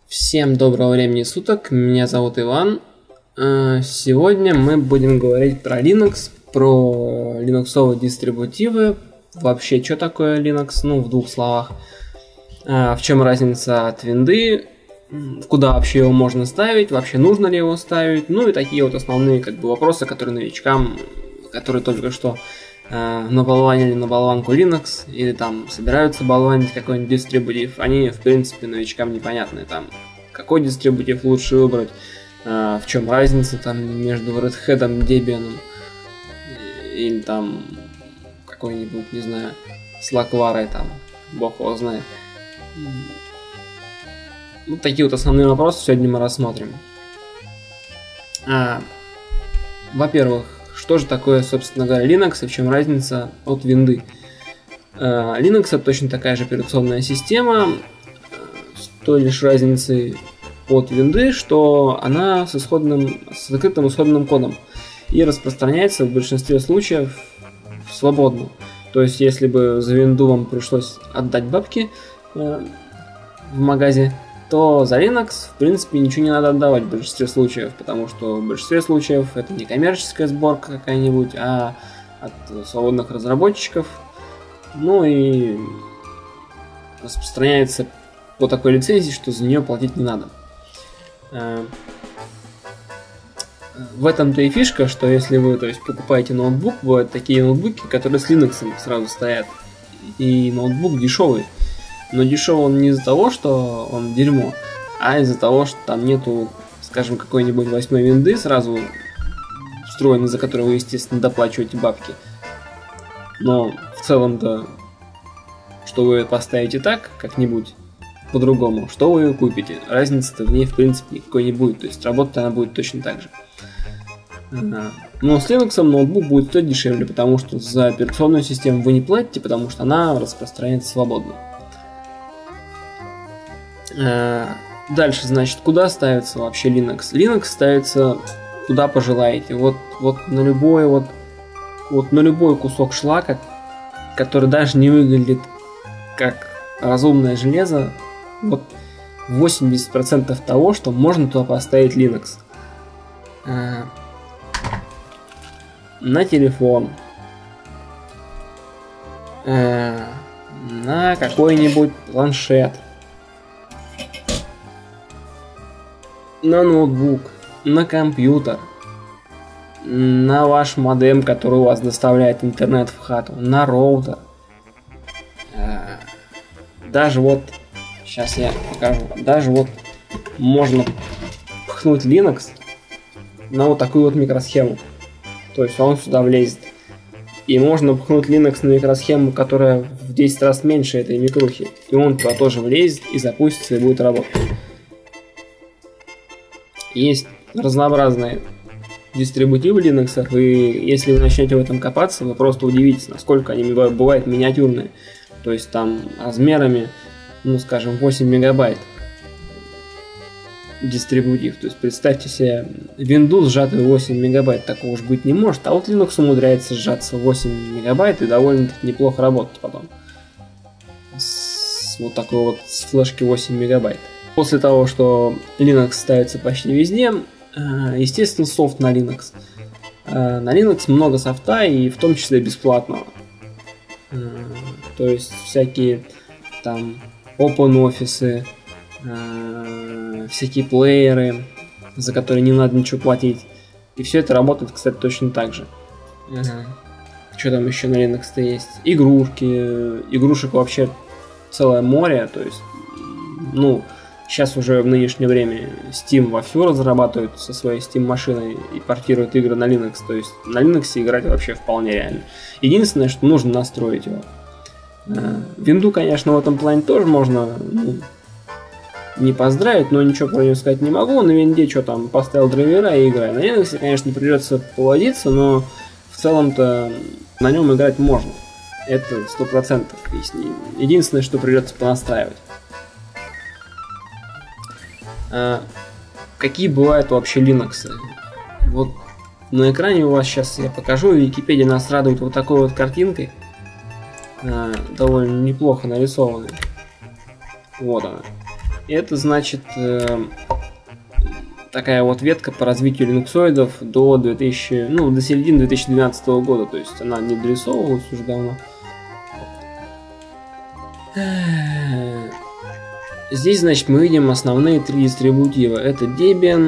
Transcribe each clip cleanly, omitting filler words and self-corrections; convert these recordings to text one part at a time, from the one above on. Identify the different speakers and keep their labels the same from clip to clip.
Speaker 1: Всем доброго времени суток, меня зовут Иван. Сегодня мы будем говорить про Linux, про линуксовые дистрибутивы. Вообще, что такое Linux? Ну, в двух словах. В чем разница от винды, куда вообще его можно ставить, вообще нужно ли его ставить. Ну и такие вот основные вопросы, которые новичкам, которые только что наболванили на болванку Linux или там собираются болванить какой-нибудь дистрибутив, они в принципе новичкам непонятны. Там какой дистрибутив лучше выбрать, в чем разница там между Red Hat, Debian или там какой-нибудь, не знаю, Slackware, там бог его знает. Вот такие вот основные вопросы сегодня мы рассмотрим. Во-первых, что же такое, собственно говоря, Linux и в чем разница от винды? Linux это точно такая же операционная система, с той лишь разницей от винды, что она с закрытым исходным кодом и распространяется в большинстве случаев свободно. То есть, если бы за винду вам пришлось отдать бабки в магазе, то за Linux, в принципе, ничего не надо отдавать в большинстве случаев, потому что в большинстве случаев это не коммерческая сборка какая-нибудь, а от свободных разработчиков. Ну и распространяется по такой лицензии, что за нее платить не надо. В этом-то и фишка, что если вы покупаете ноутбук, бывают такие ноутбуки, которые с Linux сразу стоят, и ноутбук дешевый. Но дешевый он не из-за того, что он дерьмо, а из-за того, что там нету, скажем, какой-нибудь 8 винды сразу встроенной, за которую вы, естественно, доплачиваете бабки. Но в целом-то, что вы поставите так, как-нибудь по-другому, что вы купите, разницы-то в ней, в принципе, никакой не будет. То есть работать она будет точно так же. Но с Linux ноутбук будет стоить дешевле, потому что за операционную систему вы не платите, потому что она распространяется свободно. Дальше, значит, куда ставится вообще Linux? Linux ставится куда пожелаете. Вот на любой кусок шлака, который даже не выглядит как разумное железо, вот 80% того, что можно туда поставить Linux. На телефон, на какой-нибудь планшет, на ноутбук, на компьютер, на ваш модем, который у вас доставляет интернет в хату, на роутер. Даже сейчас я покажу, даже можно пхнуть Linux на вот такую вот микросхему. То есть он сюда влезет. И можно пхнуть Linux на микросхему, которая в 10 раз меньше этой микрухи. И он туда тоже влезет и запустится и будет работать. Есть разнообразные дистрибутивы Linux, и если вы начнете в этом копаться, вы просто удивитесь, насколько они бывают миниатюрные. То есть там размерами, скажем, 8 мегабайт дистрибутив. То есть представьте себе Windows сжатый 8 мегабайт, такого уж быть не может, а вот Linux умудряется сжаться 8 мегабайт и довольно-таки неплохо работать потом. С флешки 8 мегабайт. После того, что Linux ставится почти везде, естественно, софт на Linux. На Linux много софта, и в том числе бесплатного. То есть всякие там OpenOffice, всякие плееры, за которые не надо ничего платить. И все это работает, кстати, точно так же. Что там еще на Linux-то есть? Игрушек вообще целое море. То есть, сейчас уже в нынешнее время Steam вовсю разрабатывает со своей Steam-машиной и портирует игры на Linux. То есть на Linux играть вообще вполне реально. Единственное, что нужно настроить его. Винду, конечно, в этом плане тоже можно не поздравить, но ничего про нее сказать не могу. На винде что там, поставил драйвера и играю. На Linux, конечно, придется поводиться, но в целом-то на нем играть можно. Это 100%. Единственное, что придется понастраивать. Какие бывают вообще Linux? Вот на экране у вас сейчас я покажу, Википедия нас радует вот такой вот картинкой, довольно неплохо нарисованной. Вот она. Это значит такая вот ветка по развитию линуксоидов до до середины 2012 года, то есть она не дорисовывалась уже давно. Здесь, значит, мы видим основные три дистрибутива. Это Debian,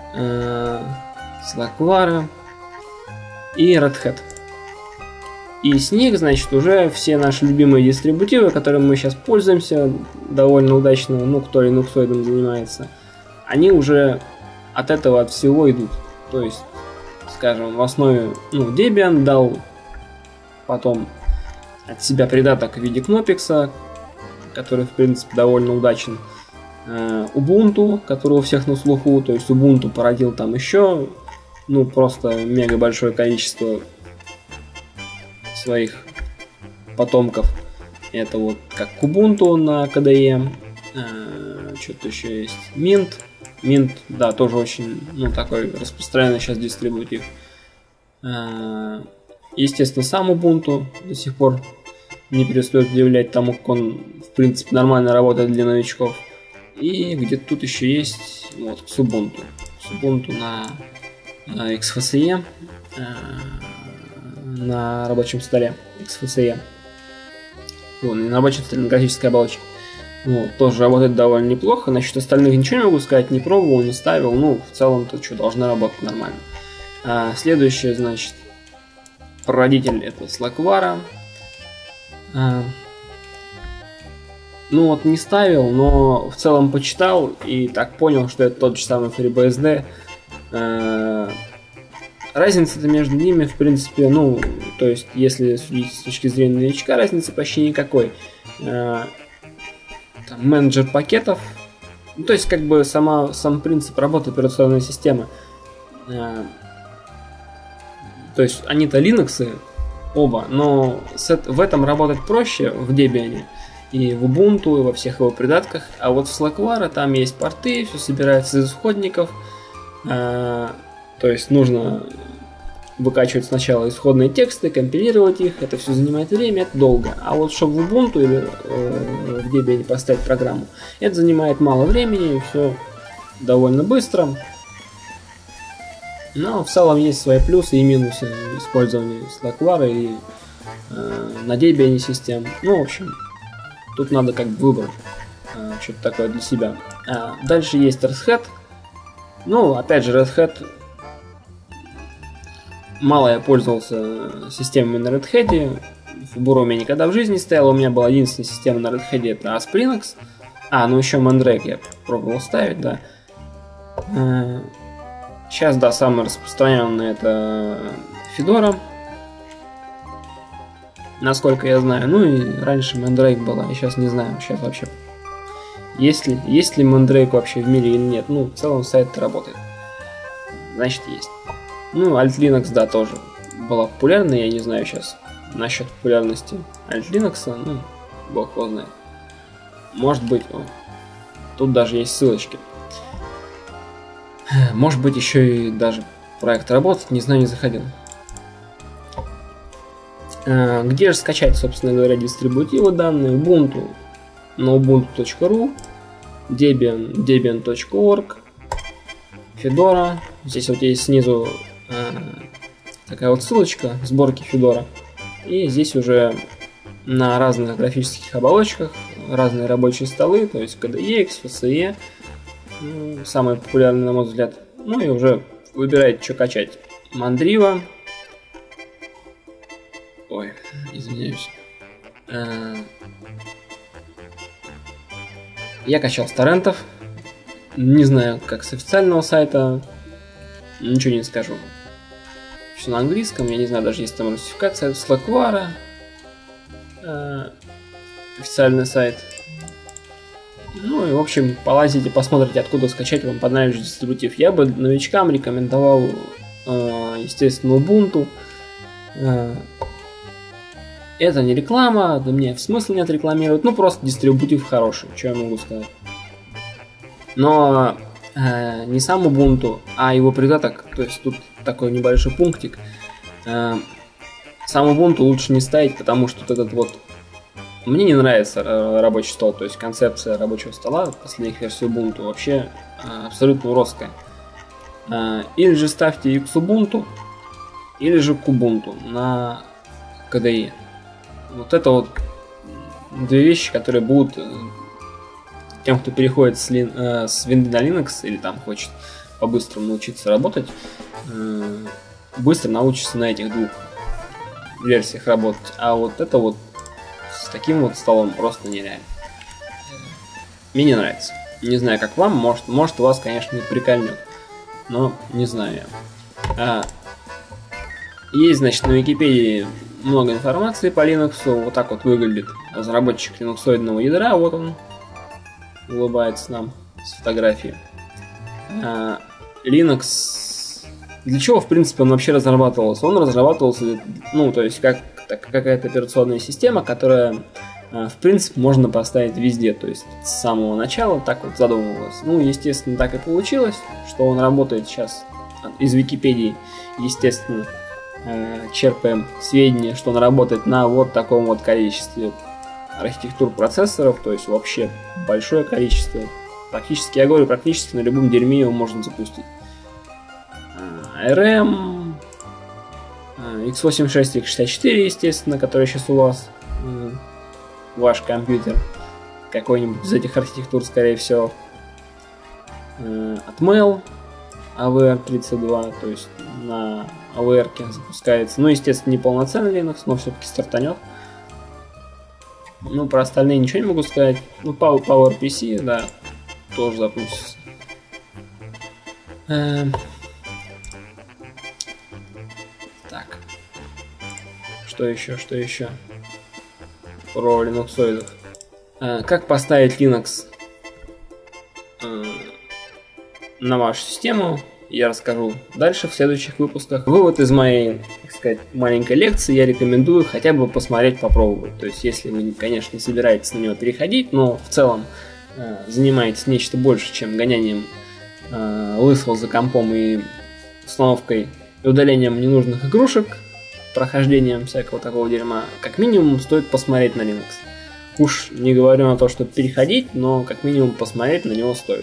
Speaker 1: Slackware и Red Hat. И с них, значит, уже все наши любимые дистрибутивы, которыми мы сейчас пользуемся довольно удачно, ну, кто линуксоидом занимается, они уже от этого, от всего идут. То есть, скажем, в основе, Debian дал потом от себя придаток в виде Knoppix, который, в принципе, довольно удачен. Ubuntu, который у всех на слуху, то есть Ubuntu породил там еще, просто мега большое количество своих потомков. Это вот как Ubuntu на KDE, что-то еще есть, Mint, да, тоже очень, такой распространенный сейчас дистрибутив. Естественно, сам Ubuntu до сих пор не перестает удивлять тому, как он, в принципе, нормально работает для новичков. И где-то тут еще есть вот Ubuntu. Ubuntu на XFCE, на рабочем столе XFCE. На рабочем столе на графической оболочке. Тоже работает довольно неплохо. Насчет остальных ничего не могу сказать, не пробовал, не ставил. В целом-то что, должна работать нормально. Следующее, значит, прародитель это Slackware. Не ставил, но в целом почитал и так понял, что это тот же самый FreeBSD. Разница-то между ними, в принципе, то есть, если судить с точки зрения новичка, разницы почти никакой. Менеджер пакетов, то есть, как бы сам принцип работы операционной системы. То есть, они-то Linux оба, но в этом работать проще в Debian и в Ubuntu, и во всех его придатках. А вот в Slackware там есть порты, все собирается из исходников. То есть нужно выкачивать сначала исходные тексты, компилировать их, это все занимает время, это долго. А вот чтобы в Ubuntu или в Debian поставить программу, это занимает мало времени и все довольно быстро. Но в целом есть свои плюсы и минусы использования Slackware и на Debian систем. В общем, тут надо как бы выбрать что-то такое для себя. Дальше есть Red Hat. Опять же, Red Hat. Мало я пользовался системами на Red Hat. Fedora у меня никогда в жизни не стояла. У меня была единственная система на Red Hat, это Asplinux. Еще Mandrake я пробовал ставить, да. Сейчас, да, самый распространенный это Fedora. Насколько я знаю. И раньше Mandrake была, я сейчас не знаю. Сейчас вообще есть ли Mandrake вообще в мире или нет. В целом сайт работает. Значит, есть. Alt Linux, да, тоже была популярна. Я не знаю сейчас насчет популярности Alt Linux. Бог его знает. Может быть, тут даже есть ссылочки. Может быть, еще и даже проект работает, не знаю, не заходил. Где же скачать, собственно говоря, дистрибутивы данные? Ubuntu на ubuntu.ru, Debian, debian.org, Fedora. Здесь вот есть снизу такая вот ссылочка, сборки Fedora. И здесь уже на разных графических оболочках разные рабочие столы, то есть KDE, XFCE, самые популярные, на мой взгляд. И уже выбираете, что качать. Mandriva. Ой, извиняюсь. Я качал с торрентов. Не знаю, как с официального сайта. Ничего не скажу. Все на английском. Я не знаю, даже есть там русификация. Slackware. Официальный сайт. И, в общем, полазите, посмотрите, откуда скачать вам понравившийся дистрибутив. Я бы новичкам рекомендовал, естественно, Ubuntu. Это не реклама, да мне смысла нет рекламировать. Просто дистрибутив хороший, что я могу сказать. Но не сам Ubuntu, а его придаток. То есть тут такой небольшой пунктик. Сам Ubuntu лучше не ставить, потому что этот вот Мне не нравится рабочий стол, то есть концепция рабочего стола последних версий Ubuntu вообще абсолютно уродская. Или же ставьте Xubuntu, или же Kubuntu на KDE. Вот это вот две вещи, которые будут тем, кто переходит с Windows на Linux или там хочет по-быстрому научиться работать, быстро научится на этих двух версиях работать. А вот это вот с таким вот столом просто нереально. Мне не нравится. Не знаю, как вам, может у вас, конечно, не прикольнет, но не знаю я. Есть, значит, на Википедии много информации по Linux. Вот так вот выглядит разработчик линуксоидного ядра. Вот он улыбается нам с фотографии. Linux, для чего, в принципе, он вообще разрабатывался? Он разрабатывался, ну, то есть, как какая-то операционная система, которая, в принципе, можно поставить везде. То есть, с самого начала так вот задумывалось. Ну, естественно, так и получилось, что он работает сейчас из Википедии, естественно, черпаем сведения, что он работает на вот таком вот количестве архитектур процессоров, то есть вообще большое количество. Практически, я говорю, практически на любом дерьме его можно запустить. ARM, x86, x64, естественно, который сейчас у вас, ваш компьютер, какой-нибудь из этих архитектур, скорее всего. Atmel, AVR32, то есть на AVR запускается. Ну, естественно, не полноценный Linux, но все-таки стартанет. Ну, про остальные ничего не могу сказать. Ну, PowerPC, да, тоже запустится. Так. Что еще? Про линуксоидов. Как поставить Linux на вашу систему, я расскажу дальше в следующих выпусках. Вывод из моей, так сказать, маленькой лекции: я рекомендую хотя бы посмотреть, попробовать. То есть, если вы, конечно, не собираетесь на него переходить, но в целом занимаетесь нечто больше, чем гонянием лысого за компом и установкой и удалением ненужных игрушек, прохождением всякого такого дерьма, как минимум стоит посмотреть на Linux. Уж не говорю на то, чтобы переходить, но как минимум посмотреть на него стоит.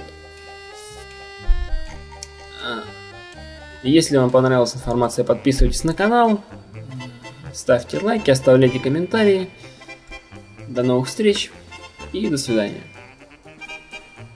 Speaker 1: Если вам понравилась информация, подписывайтесь на канал, ставьте лайки, оставляйте комментарии. До новых встреч и до свидания.